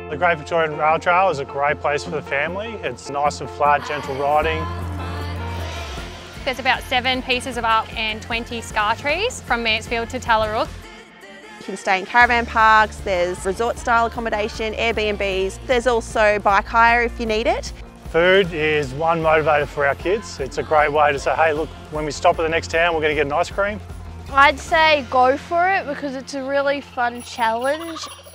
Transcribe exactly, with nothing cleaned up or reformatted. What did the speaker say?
The Great Victorian Rail Trail is a great place for the family. It's nice and flat, gentle riding. There's about seven pieces of art and twenty scar trees from Mansfield to Tallarook. You can stay in caravan parks, there's resort style accommodation, Airbnbs. There's also bike hire if you need it. Food is one motivator for our kids. It's a great way to say, hey look, when we stop at the next town we're going to get an ice cream. I'd say go for it because it's a really fun challenge.